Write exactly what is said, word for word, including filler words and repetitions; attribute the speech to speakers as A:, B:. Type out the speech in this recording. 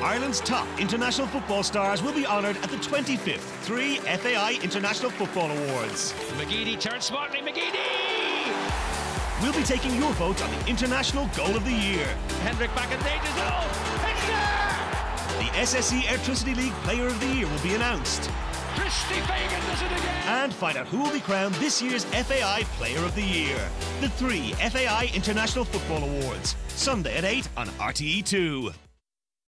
A: Ireland's top international football stars will be honoured at the twenty-fifth three F A I International Football Awards.
B: McGeady turns smartly, McGeady!
A: We'll be taking your vote on the International Goal of the Year.
B: Hendrick back in danger zone! It's there!
A: The S S E Electricity League Player of the Year will be announced.
B: Christy Fagan does it again!
A: And find out who will be crowned this year's F A I Player of the Year. The three F A I International Football Awards. Sunday at eight on R T É two.